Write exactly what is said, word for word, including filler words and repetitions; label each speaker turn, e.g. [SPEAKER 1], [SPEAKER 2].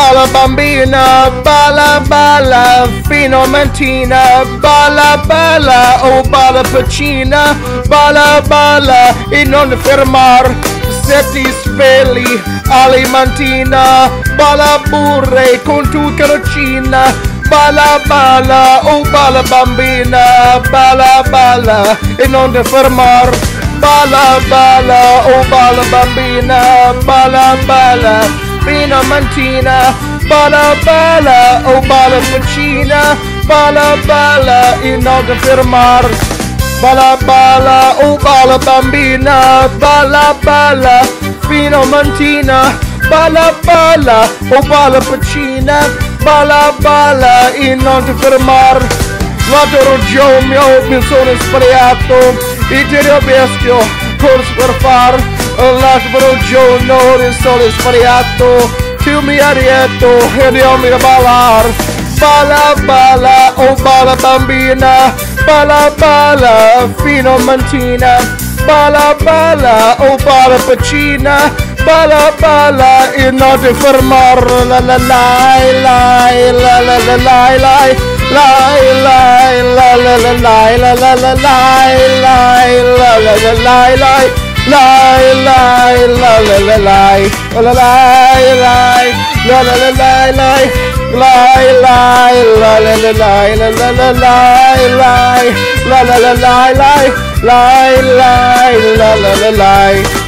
[SPEAKER 1] balla bambina, balla balla fino a mattina, balla balla, oh balla piccina, balla balla e non fermar, se ti svegli alle mattina, balla pure con tu carocina, balla balla, oh balla bambina, balla balla e non ti fermar, balla balla, oh balla bambina, balla balla fino a mattina, balla balla, oh balla piccina, balla balla e non ti fermar, balla balla, oh balla bambina, balla balla fino a mattina, balla balla, oh balla piccina, balla balla e non ti fermar. L'altro giorno mi sono sbagliato e ti riesco corso per far. L'altro giorno mi sono sbagliato, tu mi hai detto e io mi a ballar. Balla balla, oh balla bambina, balla balla fino a mattina, balla balla, oh balla piccina, balla balla e non ti fermar. La la la la la la la la la Lie, lie, la la la lie, la la la lie, lie, la la la lie, lie, lie, lie, la la la lie, la la lie, lie, la la la lie, lie, lie, lie, la la la lie, la la la lie, lie, la la la lie, lie, lie, lie, la la la lie.